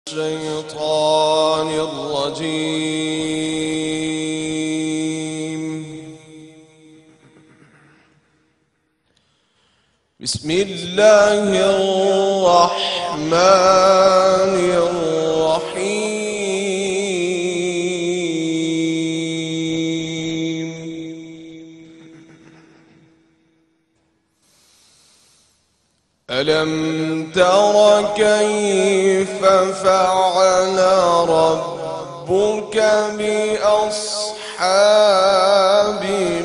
الشيطان الرجيم. بسم الله الرحمن الرحيم. ألم تر كيف فعل ربك بأصحاب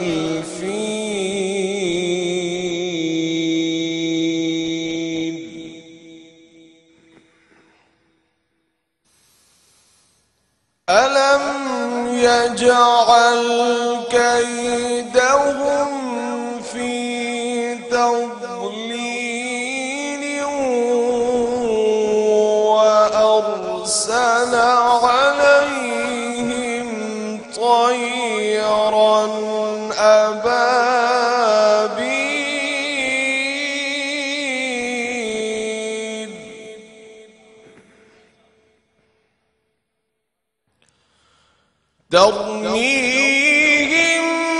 الفيل؟ ألم يجعل كيدهم في تضليل وأرسل عليهم طيرا أبابيل ترميهم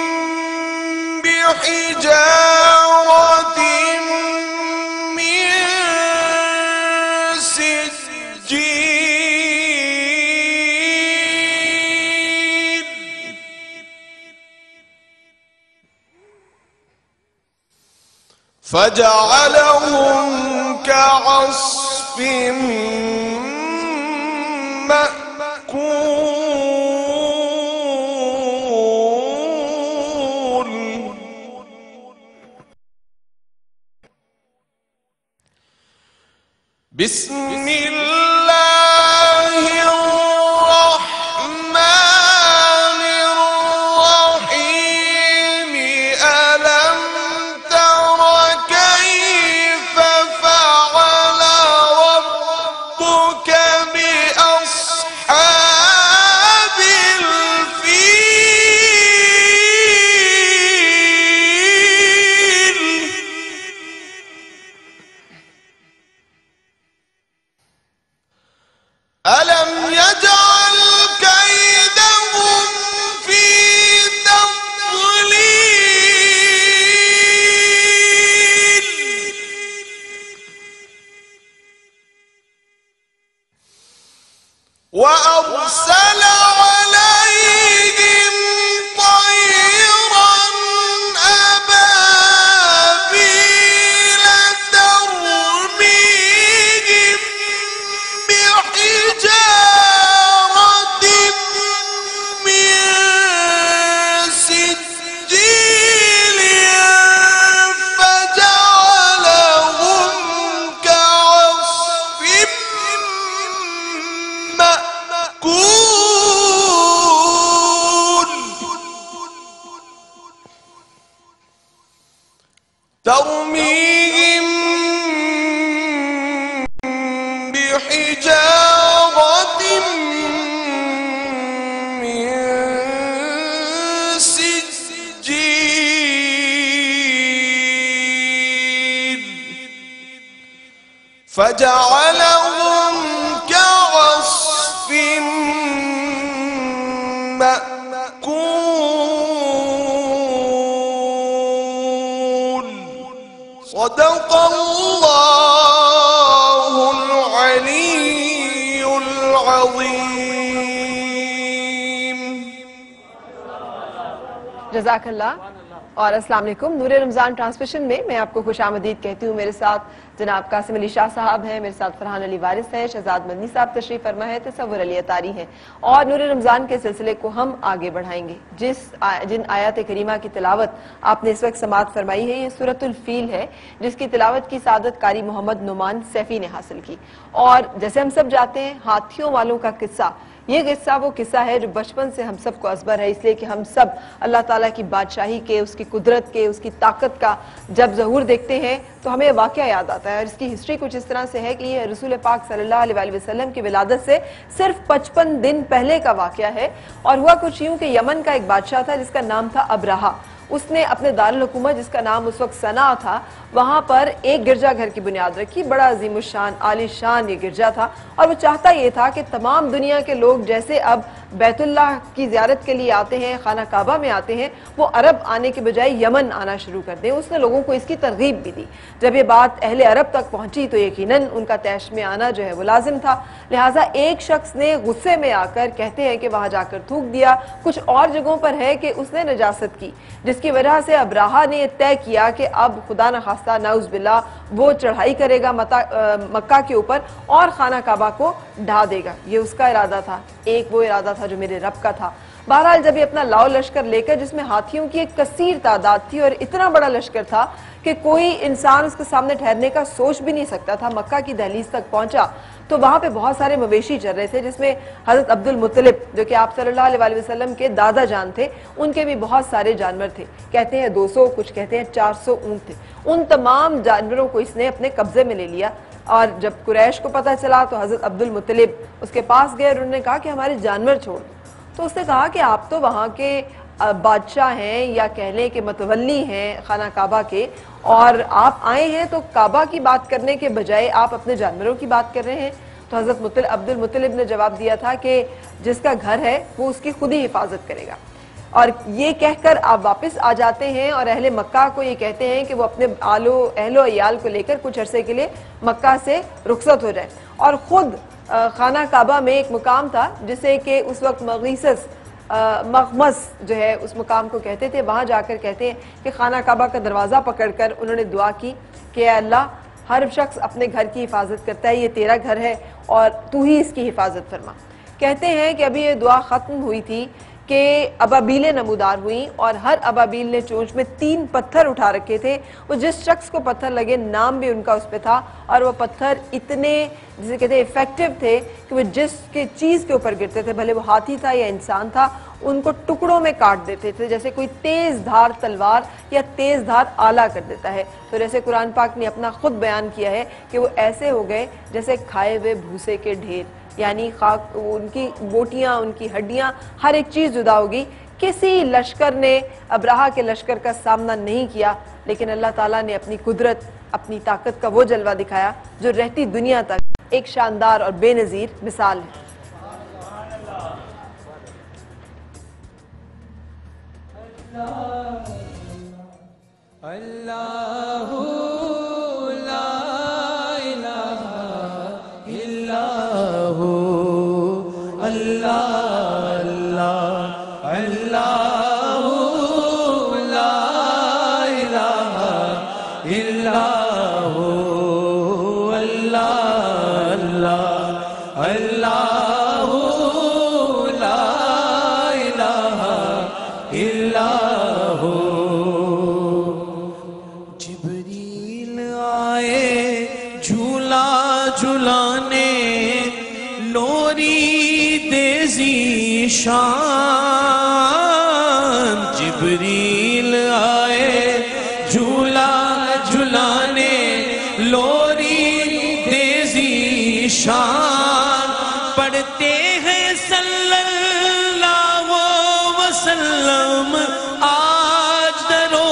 بحجارة من سجيل فجعلهم كعصف مأكول. بسم الله الرحمن الرحيم. ألم تر كيف فعل ربك بأصحاب الفيل؟ ألم يجعل كيدهم في تضليل وأرسل عليهم طيرا أبابيل ترميهم بحجارة من سجيل فجعلهم كعصف مأكول. ترميهم بحجارة من سجيل فجعلهم كعصف مأكول. صدق الله العلي العظيم. जज़ाकल्लाह और अस्सलाम वालेकुम। नूर रमज़ान ट्रांसमिशन में मैं आपको खुश आमदीद कहती हूँ। मेरे साथ जनाब कासिम अली शाह साहब हैं, मेरे साथ फरहान अली वारिस हैं, शहजाद मदनी साहब तशरीफ फरमा है, तसव्वुर अली अतारी हैं और नूर रमज़ान के सिलसिले को हम आगे बढ़ाएंगे। जिन आयत करीमा की तिलावत आपने इस वक्त समाअत फरमाई है, ये सूरतुल फील है, जिसकी तिलावत की सादत कारी मोहम्मद नुमान सैफी ने हासिल की। और जैसे हम सब जानते हैं, हाथियों वालों का किस्सा, ये किस्सा वो किस्सा है जो बचपन से हम सबको असबर है, इसलिए कि हम सब अल्लाह ताला की बादशाही के, उसकी कुदरत के, उसकी ताकत का जब ज़हूर देखते हैं तो हमें वाक़या याद आता है। और इसकी हिस्ट्री कुछ इस तरह से है कि ये रसूल पाक सल्लल्लाहु अलैहि वसल्लम की विलादत से सिर्फ 55 दिन पहले का वाक़या है। और हुआ कुछ यूँ कि यमन का एक बादशाह था जिसका नाम था अबराहा। उसने अपने दारुल-हुकूमत जिसका नाम उस वक्त सना था वहाँ पर एक गिरजा घर की बुनियाद रखी। बड़ा अजीमुशान आलीशान ये गिरजा था और वो चाहता ये था कि तमाम दुनिया के लोग जैसे अब बैतुल्लाह की ज़ियारत के लिए आते हैं, खाना काबा में आते हैं, वो अरब आने के बजाय यमन आना शुरू कर दें। उसने लोगों को इसकी तरगीब भी दी। जब ये बात अहले अरब तक पहुंची तो यकीनन उनका तैश में आना जो है वो लाजिम था। लिहाजा एक शख्स ने गुस्से में आकर कहते हैं कि वहां जाकर थूक दिया। कुछ और जगहों पर है कि उसने नजासत की, जिसकी वजह से अब्राहा ने तय किया कि अब खुदा न खास्ता नाउज़ बिल्लाह वो चढ़ाई करेगा मक्का के ऊपर और खाना काबा को ढा देगा। ये उसका इरादा था। एक वो इरादा था जो मेरे रब का था। बहरहाल जब ये अपना लाओ लश्कर लेकर, जिसमें हाथियों की एक कसीर तादाद थी और इतना बड़ा लश्कर था कि कोई इंसान उसके सामने ठहरने का सोच भी नहीं सकता था, मक्का की दहलीज तक पहुंचा तो वहां पे बहुत सारे मवेशी चल रहे थे, जिसमें हजरत अब्दुल मुत्तलिब जो कि आप सल्लल्लाहु अलैहि वसल्लम के दादा जान थे, उनके भी बहुत सारे जानवर थे। कहते हैं 200, कुछ कहते हैं 400 ऊंट थे। उन तमाम जानवरों को इसने अपने कब्जे में ले लिया और जब कुरैश को पता चला तो हजरत अब्दुल मुत्तलिब उसके पास गए और उन्होंने कहा कि हमारे जानवर छोड़ दो। तो उसने कहा कि आप तो वहाँ के बादशाह हैं या कह लें कि मतवल्ली हैं खाना काबा के, और आप आए हैं तो काबा की बात करने के बजाय आप अपने जानवरों की बात कर रहे हैं। तो हजरत अब्दुल मुत्तलिब ने जवाब दिया था कि जिसका घर है वो उसकी खुद ही हिफाजत करेगा। और ये कहकर आप वापस आ जाते हैं और अहले मक्का को ये कहते हैं कि वो अपने अहलो अयाल को लेकर कुछ अरसे के लिए मक्का से रुखसत हो जाए और ख़ुद खाना काबा में एक मुकाम था जिसे कि उस वक्त मगमस जो है उस मुकाम को कहते थे। वहाँ जाकर कहते हैं कि खाना काबा का दरवाज़ा पकड़कर उन्होंने दुआ की कि अल्लाह, हर शख्स अपने घर की हिफाजत करता है, ये तेरा घर है और तू ही इसकी हिफाजत फरमा। कहते हैं कि अभी ये दुआ ख़त्म हुई थी कि अबाबीलें नमूदार हुई और हर अबाबील ने चोंच में 3 पत्थर उठा रखे थे। वो जिस शख्स को पत्थर लगे नाम भी उनका उस पर था और वो पत्थर इतने जिसे कहते हैं इफेक्टिव थे कि वो जिसके चीज़ के ऊपर गिरते थे, भले वो हाथी था या इंसान था, उनको टुकड़ों में काट देते थे जैसे कोई तेज़ धार तलवार या तेज़ धार आला कर देता है। तो जैसे कुरान पाक ने अपना खुद बयान किया है कि वो ऐसे हो गए जैसे खाए हुए भूसे के ढेर, यानी खाक, उनकी बोटियां, उनकी हड्डियां, हर एक चीज़ जुदा होगी। किसी लश्कर ने अब्राहा के लश्कर का सामना नहीं किया, लेकिन अल्लाह ताला ने अपनी कुदरत, अपनी ताकत का वो जलवा दिखाया जो रहती दुनिया तक एक शानदार और बेनज़ीर मिसाल है। अल्लाहु ला इलाहा इल्लल्लाहु अल्लाह अल्लाह अल्लाहु ला इलाहा इल्लल्लाहु अल्लाह अल्लाह अल्लाहु ला इलाहा इल्लल्लाहु। जिब्रील आए झूला झुलाने, लोरी देजी शान। जिब्रील आए झूला झुलाने, लोरी देजी शान। पढ़ते हैं सल्लल्लाहु वसल्लम आज दरो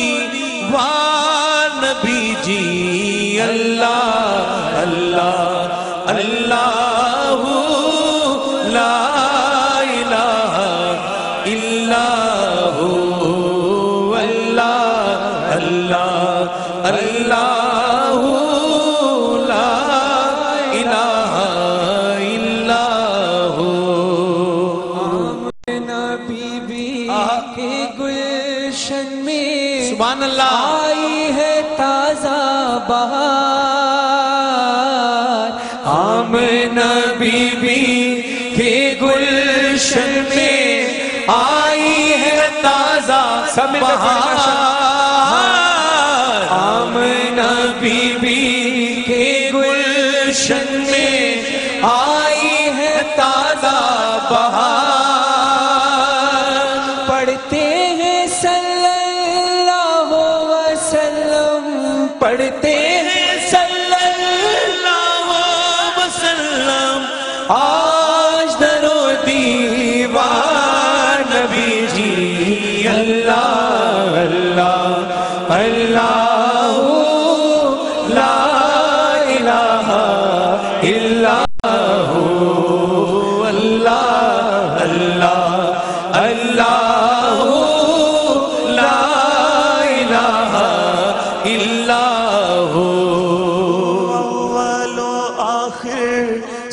दीवार नबी जी। अल्लाह अल्लाह अल्लाहु ला इलाहा इल्लल्लाहु अल्लाह अल्लाह अल्लाहु ला इलाहा इल्लल्लाहु। आमना बीबी के गुलशन में सुभान अल्लाह आई है ताजा बहार। आमना बीबी के गुलशन में आई है ताजा बहार। आमना बीबी के गुलशन में आई है ताजा बहार। पढ़ते हैं सल्लल्लाहु वसल्लम, पढ़ते हैं सल्लल्लाहु वसल्लम आज दरो दीवार नबी जी। अल्लाह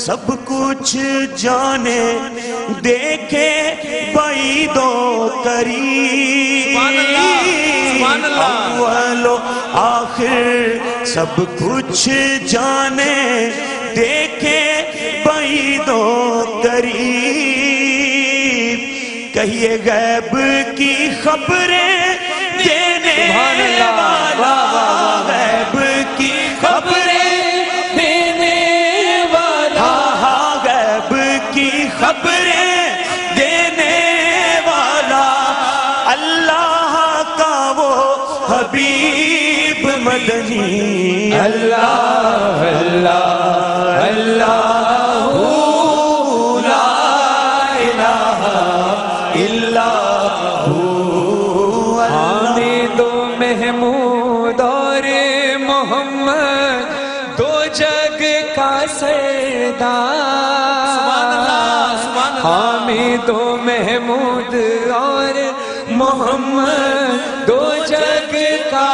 سب کچھ جانے دیکھے بعید و قریب اول و آخر سب کچھ جانے دیکھے بعید و قریب کہیے غیب کی خبریں دینے والا غیب کی خبریں دینے والا غیب کی خبریں دینے والا اللہ کا وہ حبیب مدنی اللہ اللہ اللہ لا الہ الا ہوا حامد و محمود اور محمد دو جگ کا سردار حامد و محمود اور محمد دو جگ کا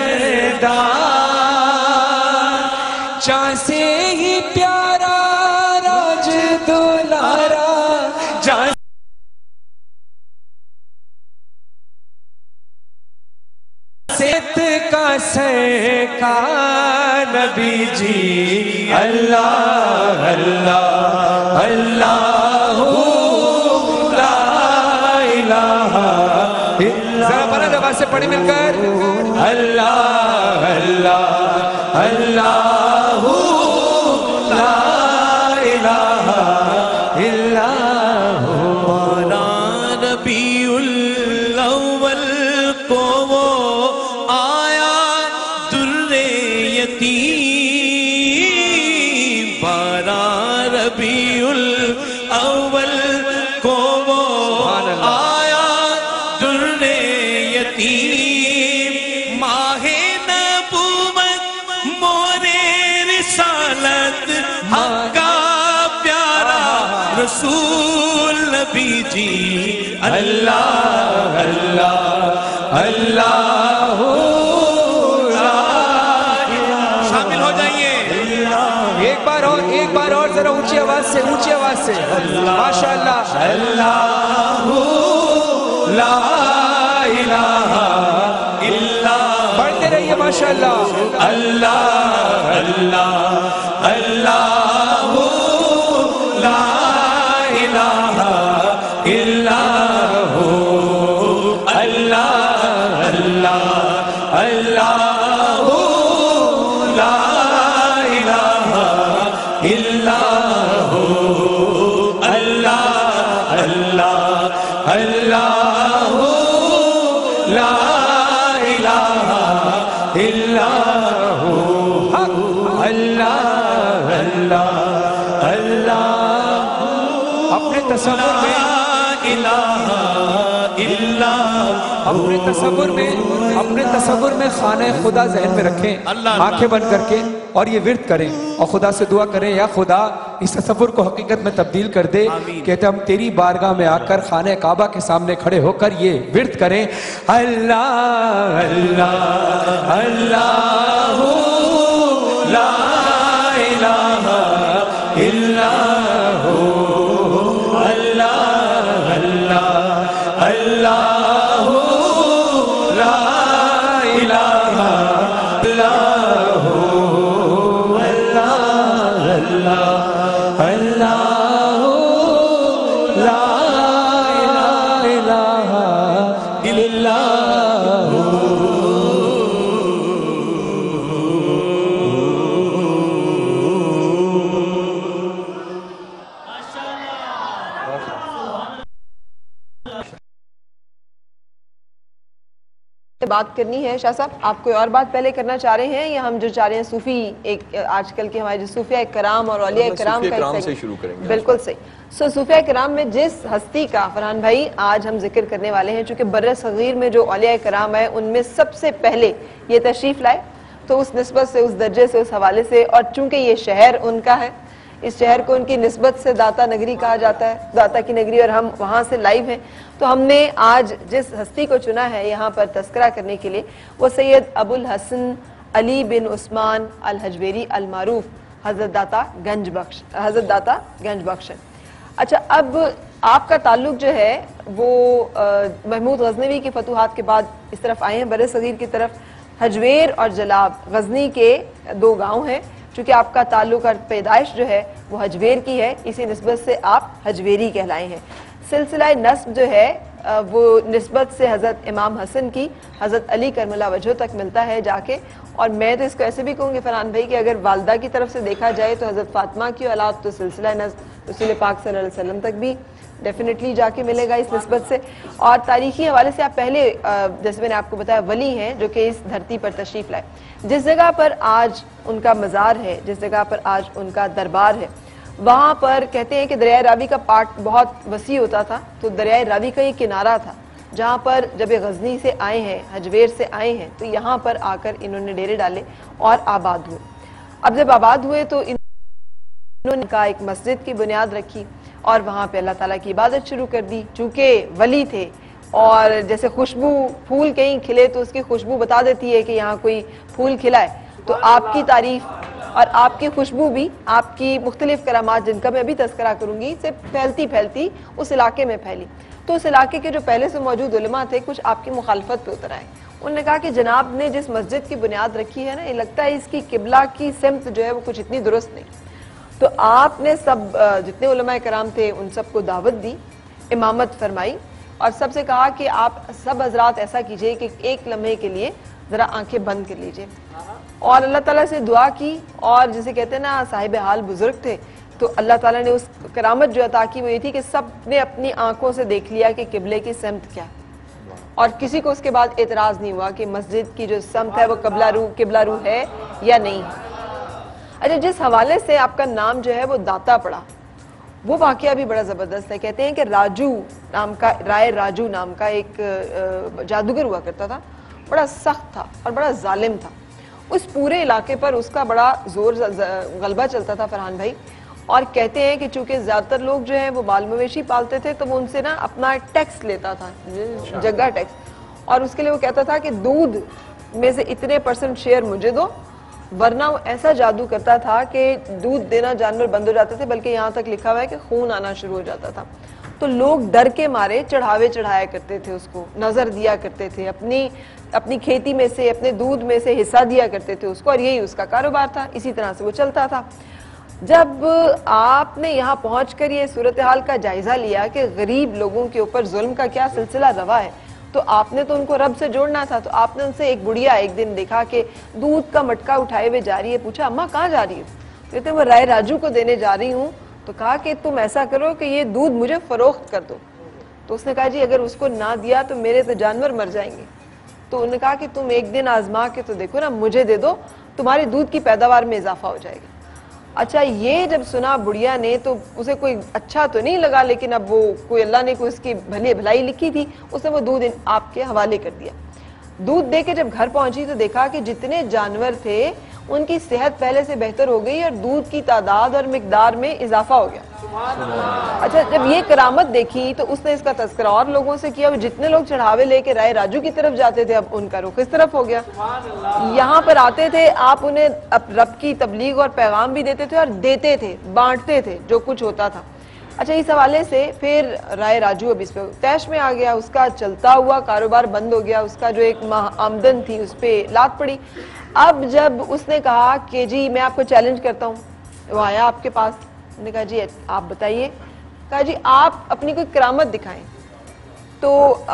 سردار جہاں سے ہی پیارا راج دلارا جہاں سیت کا سرکار نبی جی اللہ اللہ اللہ لا الہ ذرا بلند آواز سے پڑھیں مل کر اللہ اللہ اللہ لا الہ الا ہوا ربیع الاول کو وہ آیا در یتیم بارہ ربیع الاول کو وہ آیا در یتیم ماہ نبوت مور رسالت حق کا پیارا رسول نبی جی اللہ اللہ اللہ شامل ہو جائیے ایک بار اور ذرا اونچی آواز سے ماشاءاللہ اللہ لا الہ الا پڑھتے رہیے ماشاءاللہ اللہ اللہ اللہ لا الہ الا ہو اللہ اللہ اللہ لا الہ الا ہو اللہ اللہ اللہ لا الہ الا ہو اللہ اللہ اللہ اپنے تصور میں اپنے تصور میں خانہ خدا ذہن میں رکھیں آنکھیں بند کر کے اور یہ ورد کریں اور خدا سے دعا کریں یا خدا اس تصور کو حقیقت میں تبدیل کر دے کہتے ہم تیری بارگاہ میں آ کر خانہ کعبہ کے سامنے کھڑے ہو کر یہ ورد کریں اللہ اللہ اللہ لا الہ الا ہو اللہ اللہ اللہ لا الہ الا ہو اللہ اللہ اللہ لا الہ الا ہو بات کرنی ہے شاہ صاحب آپ کوئی اور بات پہلے کرنا چاہ رہے ہیں یا ہم جو چاہ رہے ہیں صوفی ایک آج کل کے ہمارے جو صوفیاء کرام اور اولیاء کرام کا ایک سے شروع کریں گے بالکل صحیح صوفیاء کرام میں جس ہستی کا فرحان بھائی آج ہم ذکر کرنے والے ہیں چونکہ بر صغیر میں جو اولیاء کرام ہے ان میں سب سے پہلے یہ تشریف لائے تو اس نسبت سے اس درجے سے اس حوالے سے اور چونکہ یہ شہر ان کا ہے اس شہر کو ان کی نسبت سے داتا نگری کہا جاتا ہے داتا کی نگری اور ہم وہاں سے لائیو ہیں تو ہم نے آج جس ہستی کو چنا ہے یہاں پر تذکرہ کرنے کے لیے وہ سید ابو الحسن علی بن عثمان الحجویری المعروف حضرت داتا گنج بخش. اچھا اب آپ کا تعلق جو ہے وہ محمود غزنوی کی فتوحات کے بعد اس طرف آئے ہیں بر صغیر کی طرف. حجویر اور جلاب غزنی کے دو گاؤں ہیں. چونکہ آپ کا تعلق اور پیدائش جو ہے وہ حجویر کی ہے, اسی نسبت سے آپ حجویری کہلائے ہیں. سلسلہ نسب جو ہے وہ نسبت سے حضرت امام حسن کی حضرت علی کرم اللہ وجہہ تک ملتا ہے جا کے. اور میں تو اس کو ایسے بھی کہوں گی فرحان بھائی کہ اگر والدہ کی طرف سے دیکھا جائے تو حضرت فاطمہ کی اولاد تو سلسلہ نسب رسول پاک صلی اللہ علیہ وسلم تک بھی ڈیفینیٹلی جا کے ملے گا اس نسبت سے. اور تاریخی حوالے سے آپ پہلے جیسے میں نے آپ کو بتایا ولی ہیں جو کہ اس دھرتی پر تشریف لائے. جس جگہ پر آج ان کا مزار ہے, جس جگہ پر آج ان کا دربار ہے, وہاں پر کہتے ہیں کہ دریائے راوی کا پارٹ بہت وسیع ہوتا تھا. تو دریائے راوی کا یہ کنارہ تھا جہاں پر جب یہ غزنی سے آئے ہیں, حجویر سے آئے ہیں, تو یہاں پر آ کر انہوں نے ڈیرے ڈالے اور آباد ہوئے. اب جب آباد ہوئے تو انہوں نے کا ایک مسجد کی بنیاد رکھی اور وہاں پہ اللہ تعالیٰ کی عبادت شروع کر دی. چونکہ ولی تھے اور جیسے خوشبو پھول کہیں کھلے تو اس کی خوشبو بتا دیتی ہے کہ یہاں کوئی پھول کھلا ہے, تو آپ کی تعریف اور آپ کی خوشبو بھی آپ کی مختلف کرامات جن کا میں ابھی تذکرہ کروں گی سے پھیلتی اس علاقے میں پھیلی. تو اس علاقے کے جو پہلے سے موجود علماء تھے کچھ آپ کی مخالفت پہ اتر آئے. انہوں نے کہا کہ جناب نے جس مسجد کی بنیاد رکھی ہے نا, یہ لگتا ہے اس کی قبلہ کی سمت جو ہے وہ کچھ اتنی درست نہیں. تو آپ نے سب جتنے علماء کرام تھے ان سب کو دعوت دی, امامت فرمائی اور سب سے کہا کہ آپ سب حضرات ایسا کیجئے کہ ایک لمحے کے لیے ذرا آنکھیں بند کر لیجئے. اور اللہ تعالیٰ سے دعا کی اور جسے کہتے ہیں نا صاحب حال بزرگ تھے, تو اللہ تعالیٰ نے اس کرامت جو عطا کی وہ یہ تھی کہ سب نے اپنی آنکھوں سے دیکھ لیا کہ قبلے کی سمت کیا, اور کسی کو اس کے بعد اعتراض نہیں ہوا کہ مسجد کی جو سمت ہے وہ قبلہ رو ہے یا نہیں. اچھا, جس حوالے سے آپ کا نام جو ہے وہ داتا پڑا, وہ واقعہ بھی بڑا زبردست ہے. کہتے ہیں کہ رائے راجو نام کا ایک جادوگر ہوا کرتا تھا, بڑا سخت تھا اور بڑا ظالم تھا. اس پورے علاقے پر اس کا بڑا زور غلبہ چلتا تھا فرحان بھائی. اور کہتے ہیں کہ چونکہ زیادہ تر لوگ جو ہیں وہ بال مویشی پالتے تھے تو وہ ان سے نا اپنا ٹیکس لیتا تھا, جگہ ٹیکس, اور اس کے لیے وہ کہتا تھا کہ دودھ میں سے اتنے % شیئر مجھے دو, ورنہ وہ ایسا جادو کرتا تھا کہ دودھ دینا جانور بند ہو جاتے تھے, بلکہ یہاں تک لکھا ہوا ہے کہ خون آنا شروع ہو جاتا تھا. تو لوگ ڈر کے مارے چڑھایا کرتے تھے, اس کو نظر دیا کرتے تھے, اپنی کھیتی میں سے اپنے دودھ میں سے حصہ دیا کرتے تھے اس کو, اور یہی اس کا کاروبار تھا, اسی طرح سے وہ چلتا تھا. جب آپ نے یہاں پہنچ کر یہ صورتحال کا جائزہ لیا کہ غریب لوگوں کے اوپر ظلم کا کیا سلسلہ روا ہے, تو آپ نے تو ان کو رب سے جوڑنا تھا. تو آپ نے ان سے ایک بڑھیا ایک دن دیکھا کہ دودھ کا مٹکا اٹھائے ہوئے جا رہی ہے, پوچھا اماں کہاں جا رہی ہو؟ کہتے ہیں وہ رائے راجو کو دینے جا رہی ہوں. تو کہا کہ تم ایسا کرو کہ یہ دودھ مجھے فروخت کر دو. تو اس نے کہا جی اگر اس کو نہ دیا تو میرے تو جانور مر جائیں گے. تو انہوں نے کہا کہ تم ایک دن آزما کے تو دیکھو نا, مجھے دے دو, تمہاری دودھ کی پیداوار میں اضافہ ہو جائے گا. اچھا, یہ جب سنا بڑھیا نے تو اسے کوئی اچھا تو نہیں لگا, لیکن اب وہ کوئی اللہ نے کوئی اس کی بھلائی لکھی تھی, اس نے وہ دودھ آپ کے حوالے کر دیا. دودھ دے کے جب گھر پہنچی تو دیکھا کہ جتنے جانور تھے ان کی صحت پہلے سے بہتر ہو گئی اور دودھ کی تعداد اور مقدار میں اضافہ ہو گیا. اچھا, جب یہ کرامت دیکھی تو اس نے اس کا تذکرہ اور لوگوں سے کیا. جتنے لوگ چڑھاوے لے کے رائے راجو کی طرف جاتے تھے اب ان کا رخ اس طرف ہو گیا. یہاں پر آتے تھے, آپ انہیں رب کی تبلیغ اور پیغام بھی دیتے تھے اور دیتے تھے, بانٹتے تھے جو کچھ ہوتا تھا. اچھا, اس حوالے سے پھر رائے راجو اب اس پہ تیش میں آ گیا, اس کا چلتا ہوا کاروبار بند ہو گیا, اس کا جو ایک آمدن تھی اس پہ لات پڑی. اب جب اس نے کہا کہ جی میں آپ کو چیلنج کرتا ہوں, وہ آیا آپ کے پاس, نے کہا جی آپ بتائیے. کہا جی آپ اپنی کوئی کرامت دکھائیں. تو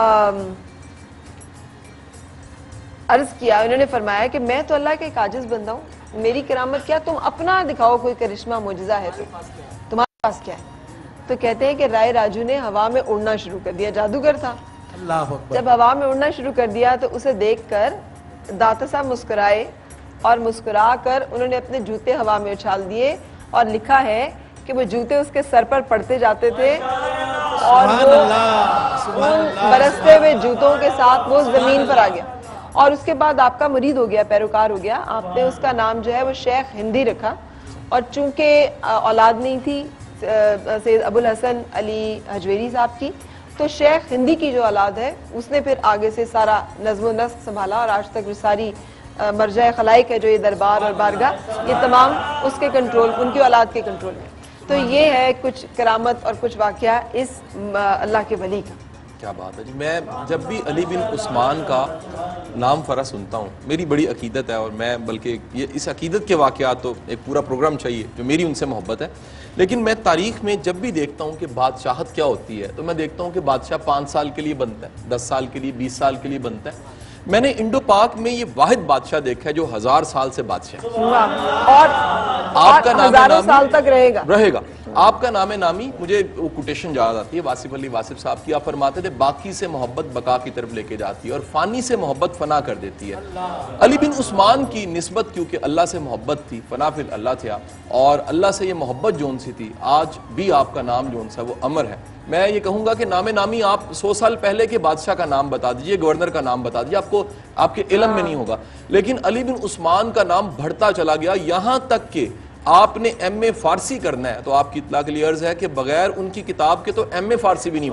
عرض کیا, انہوں نے فرمایا کہ میں تو اللہ کے ایک عاجز بندہ ہوں, میری کرامت کیا, تم اپنا دکھاؤ کوئی کرشمہ معجزہ ہے تو تمہارے پاس کیا ہے. تو کہتے ہیں کہ رائے راجو نے ہوا میں اڑنا شروع کر دیا, جادوگر تھا. جب ہوا میں اڑنا شروع کر دیا تو اسے دیکھ کر داتا صاحب مسکرائے, اور مسکرا کر انہوں نے اپنے جوتے ہوا میں اچھال دیے, اور لکھا ہے کہ وہ جوتے اس کے سر پر پڑتے جاتے تھے اور وہ برستے ہوئے جوتوں کے ساتھ وہ زمین پر آ گیا. اور اس کے بعد آپ کا مرید ہو گیا, پیروکار ہو گیا. آپ نے اس کا نام جو ہے وہ شیخ ہندی رکھا, اور چونکہ اولاد نہیں تھی سید ابو الحسن علی حجویری صاحب کی, تو شیخ ہندی کی جو اولاد ہے اس نے پھر آگے سے سارا نظم و نسق سنبھالا, اور آج تک وہ ساری مرجع خلائق ہے جو یہ دربار اور بارگاہ، یہ تمام اس کے کنٹرول، ان کی اولاد کے کنٹرول میں. تو یہ ہے کچھ کرامت اور کچھ واقعہ اس اللہ کے ولی کا. کیا بات ہے جی. میں جب بھی علی بن عثمان کا نام فرا سنتا ہوں، میری بڑی عقیدت ہے، اور میں بلکہ یہ اس عقیدت کے واقعات تو ایک پورا پروگرام چاہیے جو میری ان سے محبت ہے، لیکن میں تاریخ میں جب بھی دیکھتا ہوں کہ بادشاہت کیا ہوتی ہے تو میں دیکھتا ہوں کہ بادشاہ 5 سال کے لیے بنتا ہے، 10 سال کے لیے، 20 سال کے لیے بنتا ہے. میں نے انڈو پاک میں یہ واحد بادشاہ دیکھا ہے جو 1000 سال سے بادشاہ ہے، اور آپ کا نام ہزاروں سال تک رہے گا. آپ کا نام نامی. مجھے وہ کوٹیشن یاد آتی ہے واصف علی واصف صاحب کی. آپ فرماتے تھے باقی سے محبت بقا کی طرف لے کے جاتی ہے اور فانی سے محبت فنا کر دیتی ہے. علی بن عثمان کی نسبت کیونکہ اللہ سے محبت تھی، فنا فی اللہ تھا، اور اللہ سے یہ محبت جون سی تھی، آج بھی آپ کا نام جون سا وہ امر ہے. میں یہ کہوں گا کہ نام نامی آپ 100 سال پہلے کے بادشاہ کا نام بتا دیجئے، گورنر کا نام بتا دیجئے، آپ کے علم میں نہیں ہوگا. لیکن علی بن عثمان کا نام بڑھتا چلا گیا، یہاں تک کہ آپ نے ایم اے فارسی کرنا ہے تو آپ کی اطلاع کے لیے عرض ہے کہ بغیر ان کی کتاب کے تو ایم اے فارسی بھی نہیں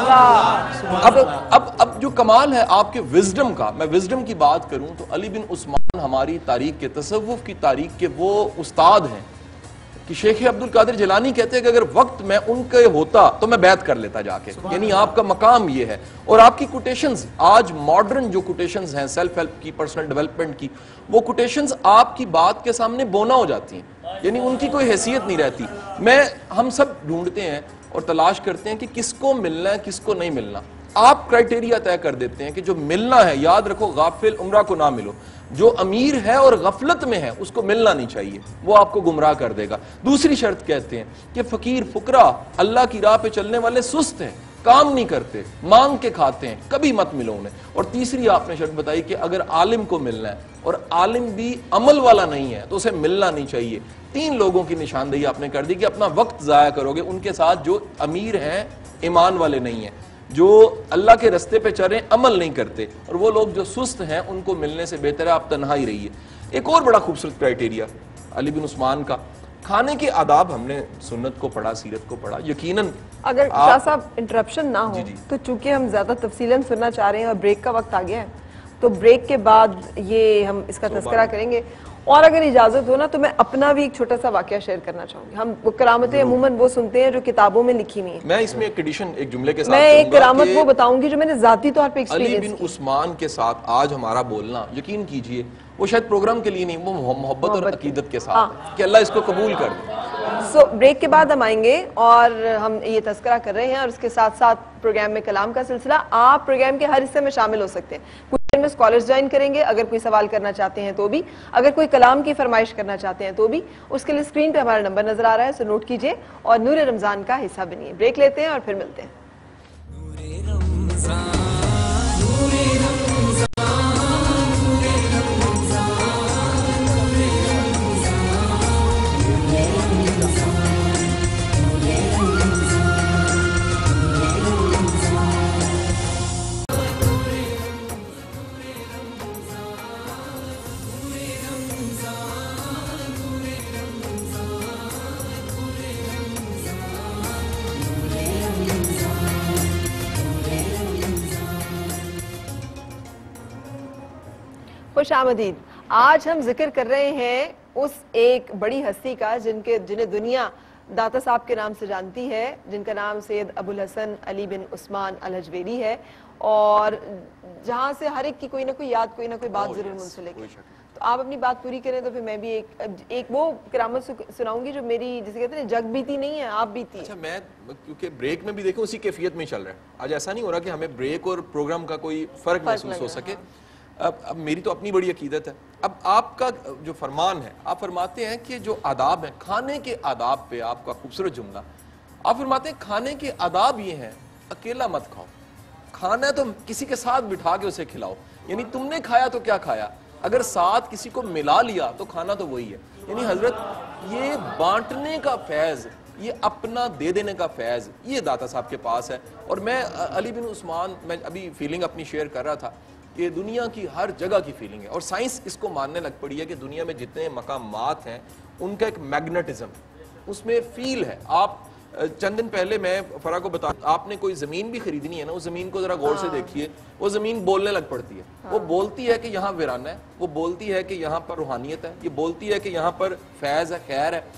ہوتا. اب جو کمال ہے آپ کے وزڈم کا، میں وزڈم کی بات کروں تو علی بن عثمان ہماری تاریخ کے، تصوف کی تاریخ کے وہ استاد ہیں کہ شیخ عبد القادر جیلانی کہتے ہیں کہ اگر وقت میں ان کے ہوتا تو میں بیعت کر لیتا جا کے. یعنی آپ کا مقام یہ ہے. اور آپ کی کوٹیشنز آج ماڈرن جو کوٹیشنز ہیں سیلف ہیلپ کی، پرسنل ڈیولپمنٹ کی، وہ کوٹیشنز آپ کی بات کے سامنے بونا ہو جاتی ہیں، یعنی ان کی کوئی حیثیت نہیں رہتی. ہم سب ڈھونڈتے ہیں اور تلاش کرتے ہیں کہ کس کو ملنا ہے کس کو نہیں ملنا. آپ کرائٹیریا طے کر دیتے ہیں کہ جو ملنا ہے، یاد رکھو غافل عمرہ کو نہ ملو، جو امیر ہے اور غفلت میں ہے اس کو ملنا نہیں چاہیے، وہ آپ کو گمراہ کر دے گا. دوسری شرط کہتے ہیں کہ فقیر فقراء اللہ کی راہ پہ چلنے والے سست ہیں، کام نہیں کرتے، مانگ کے کھاتے ہیں، کبھی مت ملو انہیں. اور تیسری آپ نے شرط بتائی کہ اگر عالم کو ملنا ہے اور عالم بھی عمل والا نہیں ہے تو اسے ملنا نہیں چاہیے. 3 لوگوں کی نشاندہی آپ نے کر دی کہ اپنا وقت ضائع کرو گے ان کے ساتھ جو امیر ہیں، ایمان والے نہیں ہیں، جو اللہ کے رستے پہ چل رہے ہیں، عمل نہیں کرتے، اور وہ لوگ جو سست ہیں ان کو ملنے سے بہتر ہے آپ تنہا ہی رہیے. ایک اور بڑا خوبصورت کرائٹیریا علی بن عثمان کا، کھانے کے آداب. ہم نے سنت کو پڑھا، سیرت کو پڑھا. یقیناً اگر شاہ صاحب انٹرپشن نہ ہو تو چونکہ ہم زیادہ تفصیلاً سننا چاہ رہے ہیں اور بریک کا وقت آ گیا ہے تو بریک کے بعد یہ ہم اس کا تذکرہ کریں گے. اور اگر اجازت ہو نا تو میں اپنا بھی ایک چھوٹا سا واقعہ شیئر کرنا چاہوں گی. ہم کرامتیں عموماً وہ سنتے ہیں جو کتابوں میں لکھی ہوئی ہیں. میں اس میں ایک ایڈیشن ایک جملے کے ساتھ میں ایک کرامت وہ بتاؤں گی جو میں نے ذاتی طور پہ ایکسپیرینس کی. علی بن عثمان کے ساتھ آج ہمارا بولنا، یقین کیجئے وہ شاید پروگرام کے لیے نہیں، وہ محبت اور عقیدت کے ساتھ کہ اللہ اس کو قبول کر دے. سو بریک کے بعد ہم آئیں گے اور ہم یہ تذکرہ کر رہے ہیں اور اس کے ساتھ ساتھ پروگرام میں کلام کا سلسلہ. آپ پروگرام کے ہر حصے میں شامل ہو سکتے ہیں. کچھ دیر میں اسکالرز جوائن کریں گے اگر کوئی سوال کرنا چاہتے ہیں تو بھی، اگر کوئی کلام کی فرمائش کرنا چاہتے ہیں تو بھی. اس کے لیے اسکرین پہ ہمارا نمبر نظر آ رہا ہے، سو نوٹ کیجئے اور نور رمضان کا حصہ بنیے. بریک لیتے ہیں اور پھر ملتے ہیں. خوش آمدید. آج ہم ذکر کر رہے ہیں اس ایک بڑی ہستی کا جنہیں دنیا داتا صاحب کے نام سے جانتی ہے، جن کا نام سید ابو الحسن علی بن عثمان الحجویری ہے، اور جہاں سے ہر ایک کی کوئی نہ کوئی یاد، کوئی نہ کوئی بات ضرور منسلک ہے. تو آپ اپنی بات پوری کریں تو پھر میں بھی ایک وہ کرامت سناؤں گی جو میری جسے کہتے ہیں جگ بیتی نہیں ہے، آپ بیتی ہے. اچھا، میں کیونکہ بریک میں بھی دیکھیں اسی کیفیت میں چل رہا ہے آج. ایسا نہیں ہو رہا کہ ہمیں بریک اور پروگرام کا کوئی فرق محسوس ہو سکے. اب میری تو اپنی بڑی عقیدت ہے. اب آپ کا جو فرمان ہے، آپ فرماتے ہیں کہ جو آداب ہیں کھانے کے آداب پہ، آپ کا خوبصورت جملہ، آپ فرماتے ہیں کھانے کے آداب یہ ہیں اکیلا مت کھاؤ، کھانا ہے تو کسی کے ساتھ بٹھا کے اسے کھلاؤ. یعنی تم نے کھایا تو کیا کھایا، اگر ساتھ کسی کو ملا لیا تو کھانا تو وہی ہے. یعنی حضرت یہ بانٹنے کا فیض، یہ اپنا دے دینے کا فیض، یہ داتا صاحب کے پاس ہے. اور میں علی بن عثمان، میں ابھی فیلنگ اپنی شیئر کر رہا تھا کہ دنیا کی ہر جگہ کی فیلنگ ہے، اور سائنس اس کو ماننے لگ پڑی ہے کہ دنیا میں جتنے مقامات ہیں ان کا ایک میگنیٹزم، اس میں فیل ہے. آپ چند دن پہلے میں فرا کو بتا، آپ نے کوئی زمین بھی خریدنی ہے نا، اس زمین کو ذرا غور سے دیکھیے، وہ زمین بولنے لگ پڑتی ہے. وہ بولتی ہے کہ یہاں ویرانہ ہے، وہ بولتی ہے کہ یہاں پر روحانیت ہے، یہ بولتی ہے کہ یہاں پر فیض ہے، خیر ہے.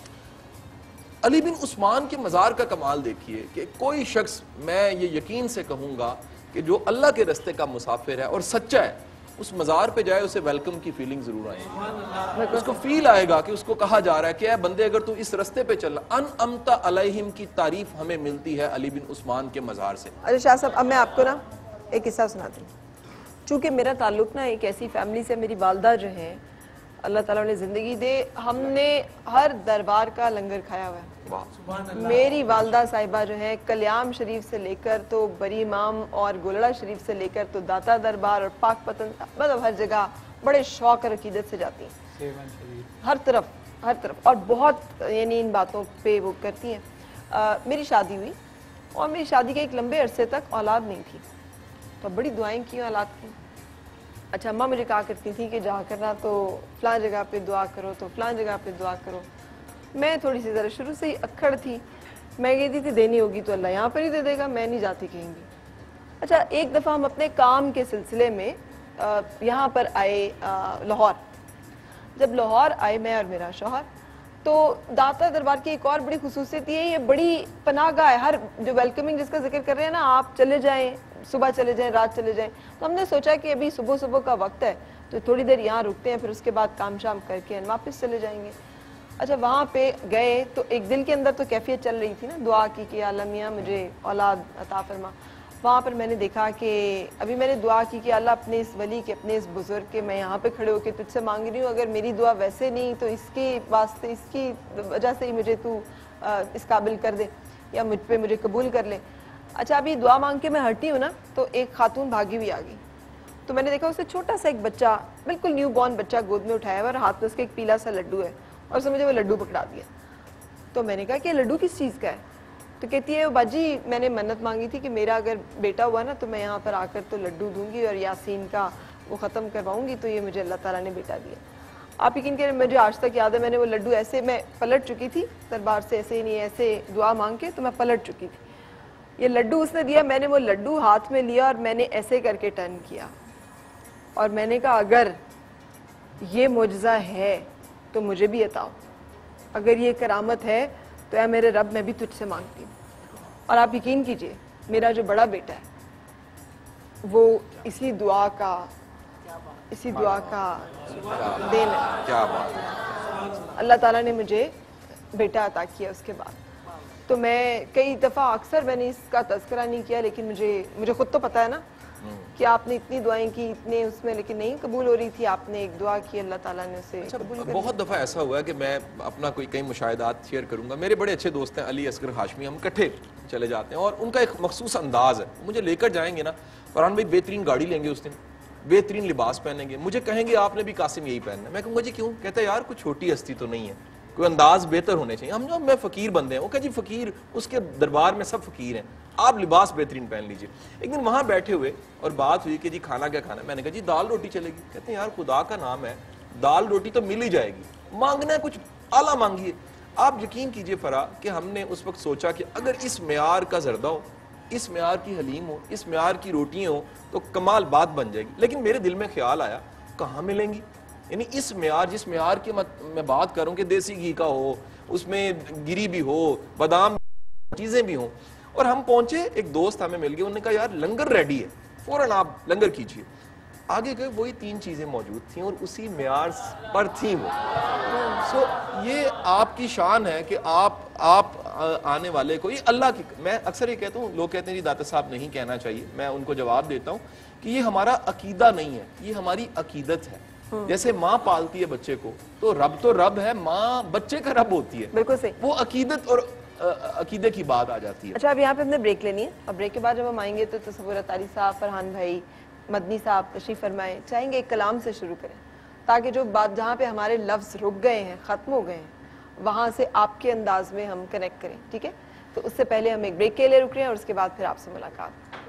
علی بن عثمان کے مزار کا کمال دیکھیے کہ کوئی شخص، میں یہ یقین سے کہوں گا کہ جو اللہ کے رستے کا مسافر ہے اور سچا ہے، اس مزار پہ جائے اسے ویلکم کی فیلنگ ضرور آئے گی. اس کو فیل آئے گا کہ اس کو کہا جا رہا ہے کہ اے بندے اگر تو اس رستے پہ چلنا. ان امتا علیہم کی تعریف ہمیں ملتی ہے علی بن عثمان کے مزار سے. اچھا شاہ صاحب، اب میں آپ کو نا ایک قصہ سناتی ہوں. چونکہ میرا تعلق نا ایک ایسی فیملی سے، میری والدہ جو ہیں اللہ تعالیٰ نے زندگی دے، ہم نے ہر دربار کا لنگر کھایا ہوا ہے. میری والدہ صاحبہ جو ہے کلیام شریف سے لے کر تو بری امام اور گولڑا شریف سے لے کر تو داتا دربار اور پاک پتن، مطلب ہر جگہ بڑے شوق اور عقیدت سے جاتی ہیں، ہر طرف اور بہت یعنی ان باتوں پہ وہ کرتی ہیں. میری شادی ہوئی اور میری شادی کے ایک لمبے عرصے تک اولاد نہیں تھی، تو بڑی دعائیں کی اولاد کی. اچھا اماں مجھے کہا کرتی تھی کہ جہاں کرنا تو فلاں جگہ پہ دعا کرو، تو فلاں جگہ پہ دعا کرو. میں تھوڑی سی ذرا شروع سے ہی اکھڑ تھی، میں کہتی تھی دینی ہوگی تو اللہ یہاں پر ہی دے دے گا، میں نہیں جاتی کہیں گی. اچھا ایک دفعہ ہم اپنے کام کے سلسلے میں یہاں پر آئے لاہور. جب لاہور آئے میں اور میرا شوہر، تو داتا دربار کی ایک اور بڑی خصوصیت یہ ہے، یہ بڑی پناہ گاہ ہے. ہر جو ویلکمنگ جس کا ذکر کر رہے ہیں نا، آپ چلے جائیں، صبح چلے جائیں، رات چلے جائیں. تو ہم نے سوچا کہ ابھی صبح کا وقت ہے تو تھوڑی دیر یہاں رکتے ہیں، پھر اس کے بعد کام شام کر کے واپس چلے جائیں گے. اچھا وہاں پہ گئے تو ایک دل کے اندر تو کیفیت چل رہی تھی نا، دعا کی کہ اللہ میاں مجھے اولاد عطا فرما. وہاں پر میں نے دیکھا کہ ابھی میں نے دعا کی کہ اللہ اپنے اس ولی کے، اپنے اس بزرگ کے، میں یہاں پہ کھڑے ہو کے تجھ سے مانگ رہی ہوں، اگر میری دعا ویسے نہیں تو اس کے واسطے، اس کی وجہ سے ہی مجھے تو اس قابل کر دے یا مجھے قبول کر لے. اچھا ابھی دعا مانگ کے میں ہٹی ہوں نا، تو ایک خاتون بھاگی ہوئی آ گئی. تو میں نے دیکھا اسے چھوٹا سا ایک بچہ، بالکل نیو بورن بچہ گود میں اٹھایا ہوا اور ہاتھ میں اس کے ایک پیلا سا لڈو ہے، اور اس نے مجھے وہ لڈو پکڑا دیا. تو میں نے کہا کہ یہ لڈو کس چیز کا ہے؟ تو کہتی ہے باجی میں نے منت مانگی تھی کہ میرا اگر بیٹا ہوا نا تو میں یہاں پر آ کر تو لڈو دوں گی اور یاسین کا وہ ختم کرواؤں گی، تو یہ مجھے اللہ تعالیٰ نے بیٹا دیا. آپ یقین کریں مجھے آج تک یاد ہے، میں نے وہ لڈو ایسے، میں پلٹ چکی تھی دربار سے، ایسے ہی نہیں ایسے دعا مانگ کے تو میں پلٹ چکی تھی. یہ لڈو اس نے دیا، میں نے وہ لڈو ہاتھ میں لیا اور میں نے ایسے کر کے ٹرن کیا اور میں نے کہا اگر یہ معجزہ ہے تو مجھے بھی عطا ہو، اگر یہ کرامت ہے تو اے میرے رب میں بھی تجھ سے مانگتی ہوں. اور آپ یقین کیجئے میرا جو بڑا بیٹا ہے وہ اسی دعا کا دین ہے. اللہ تعالیٰ نے مجھے بیٹا عطا کیا اس کے بعد. تو میں کئی دفعہ اکثر میں نے اس کا تذکرہ نہیں کیا، لیکن مجھے خود تو پتا ہے نا کہ آپ نے اتنی دعائیں کی اتنے اس میں، لیکن نہیں قبول ہو رہی تھی. آپ نے ایک دعا کی، اللہ تعالیٰ نے اسے قبول کر. بہت دفعہ ایسا ہوا ہے کہ میں اپنا کوئی کئی مشاہدات شیئر کروں گا. میرے بڑے اچھے دوست ہیں علی اصغر ہاشمی، ہم کٹھے چلے جاتے ہیں اور ان کا ایک مخصوص انداز ہے. مجھے لے کر جائیں گے نا، فرحان بھائی بہترین گاڑی لیں گے اس دن، بہترین لباس پہنیں گے، مجھے کہیں گے آپ نے بھی قاسم یہی پہننا ہے. میں کہوں گا جی کیوں؟ کہتا ہے یار کوئی چھوٹی ہستی تو نہیں ہے، کوئی انداز بہتر ہونے چاہیے. ہم جو میں فقیر بندے ہیں، وہ کہ جی فقیر اس کے دربار میں سب فقیر ہیں، آپ لباس بہترین پہن لیجئے. ایک دن وہاں بیٹھے ہوئے اور بات ہوئی کہ جی کھانا کیا کھانا ہے. میں نے کہا جی دال روٹی چلے گی. کہتے ہیں یار خدا کا نام ہے، دال روٹی تو مل ہی جائے گی، مانگنا ہے کچھ اعلیٰ مانگیے. آپ یقین کیجئے فرا کہ ہم نے اس وقت سوچا کہ اگر اس معیار کا زردہ ہو، اس معیار کی حلیم ہو، اس معیار کی روٹیاں ہو تو کمال بات بن جائے گی. لیکن میرے دل میں خیال آیا کہاں ملیں گی، یعنی اس معیار، جس معیار کی میں بات کروں کہ دیسی گھی کا ہو، اس میں گری بھی ہو، بادام چیزیں بھی ہوں. اور ہم پہنچے، ایک دوست ہمیں مل گئے، انہوں نے کہا یار لنگر ریڈی ہے، فوراً آپ لنگر کیجئے. آگے گئے وہی 3 چیزیں موجود تھیں اور اسی معیار پر تھیں وہ. سو یہ آپ کی شان ہے کہ آپ آنے والے کو، یہ اللہ کی، میں اکثر یہ کہتا ہوں، لوگ کہتے ہیں جی داتا صاحب نہیں کہنا چاہیے، میں ان کو جواب دیتا ہوں کہ یہ ہمارا عقیدہ نہیں ہے، یہ ہماری عقیدت ہے. جیسے ماں پالتی ہے بچے کو تو رب ہے، ماں بچے کا رب ہوتی ہے. بالکل صحیح. وہ عقیدت اور عقیدے کی بات آ جاتی ہے. اچھا اب یہاں پہ ہم نے بریک لینی ہے، اور بریک کے بعد جب ہم آئیں گے تو تصور اتاری صاحب، فرحان بھائی، مدنی صاحب تشریف فرمائیں. چاہیں گے ایک کلام سے شروع کریں تاکہ جو بات جہاں پہ ہمارے لفظ رک گئے ہیں، ختم ہو گئے ہیں، وہاں سے آپ کے انداز میں ہم کنیکٹ کریں. ٹھیک ہے؟ تو اس سے پہلے ہم ایک بریک کے لیے رک رہے ہیں اور اس کے بعد پھر آپ سے ملاقات.